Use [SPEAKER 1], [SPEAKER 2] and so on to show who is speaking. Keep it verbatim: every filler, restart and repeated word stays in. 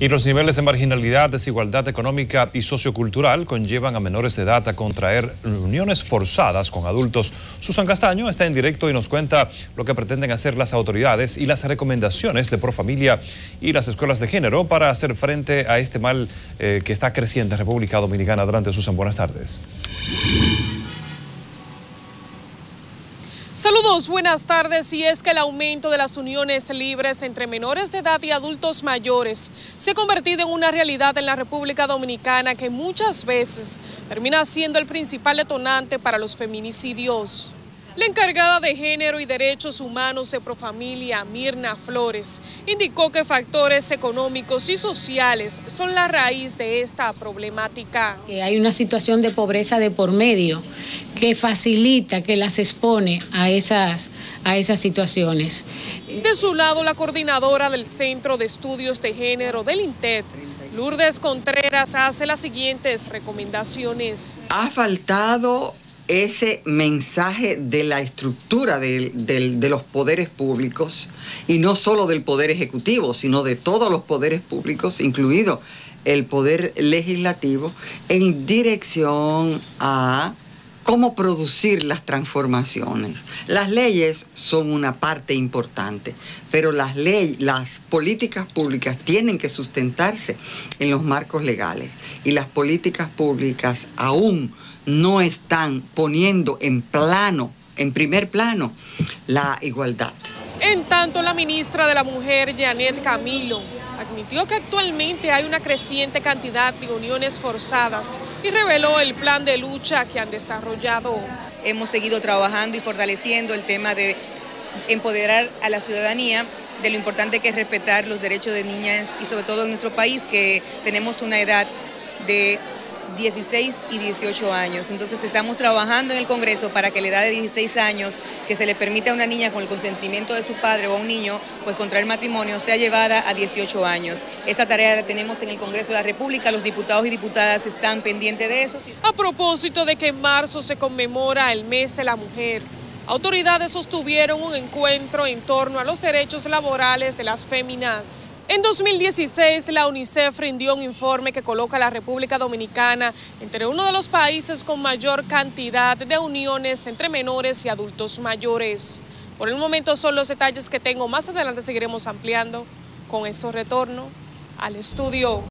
[SPEAKER 1] Y los niveles de marginalidad, desigualdad económica y sociocultural conllevan a menores de edad a contraer uniones forzadas con adultos. Susan Castaño está en directo y nos cuenta lo que pretenden hacer las autoridades y las recomendaciones de Profamilia y las escuelas de género para hacer frente a este mal eh, que está creciendo en República Dominicana. Adelante, Susan, buenas tardes.
[SPEAKER 2] Saludos, buenas tardes. Y es que el aumento de las uniones libres entre menores de edad y adultos mayores se ha convertido en una realidad en la República Dominicana que muchas veces termina siendo el principal detonante para los feminicidios. La encargada de Género y Derechos Humanos de Profamilia, Mirna Flores, indicó que factores económicos y sociales son la raíz de esta problemática.
[SPEAKER 3] Hay una situación de pobreza de por medio que facilita, que las expone a esas, a esas situaciones.
[SPEAKER 2] De su lado, la coordinadora del Centro de Estudios de Género del INTED, Lourdes Contreras, hace las siguientes recomendaciones.
[SPEAKER 4] Ha faltado ese mensaje de la estructura de, de, de los poderes públicos, y no solo del poder ejecutivo, sino de todos los poderes públicos, incluido el poder legislativo, en dirección a cómo producir las transformaciones. Las leyes son una parte importante, pero las leyes, las políticas públicas tienen que sustentarse en los marcos legales, y las políticas públicas aún no están poniendo en plano, en primer plano, la igualdad.
[SPEAKER 2] En tanto, la ministra de la Mujer, Janet Camilo, admitió que actualmente hay una creciente cantidad de uniones forzadas y reveló el plan de lucha que han desarrollado.
[SPEAKER 5] Hemos seguido trabajando y fortaleciendo el tema de empoderar a la ciudadanía de lo importante que es respetar los derechos de niñas, y sobre todo en nuestro país, que tenemos una edad de dieciséis y dieciocho años. Entonces estamos trabajando en el Congreso para que la edad de dieciséis años, que se le permita a una niña con el consentimiento de su padre o a un niño pues contraer matrimonio, sea llevada a dieciocho años. Esa tarea la tenemos en el Congreso de la República, los diputados y diputadas están pendientes de eso.
[SPEAKER 2] A propósito de que en marzo se conmemora el Mes de la Mujer, autoridades sostuvieron un encuentro en torno a los derechos laborales de las féminas. En dos mil dieciséis, la UNICEF rindió un informe que coloca a la República Dominicana entre uno de los países con mayor cantidad de uniones entre menores y adultos mayores. Por el momento son los detalles que tengo. Más adelante seguiremos ampliando. Con esto retorno al estudio.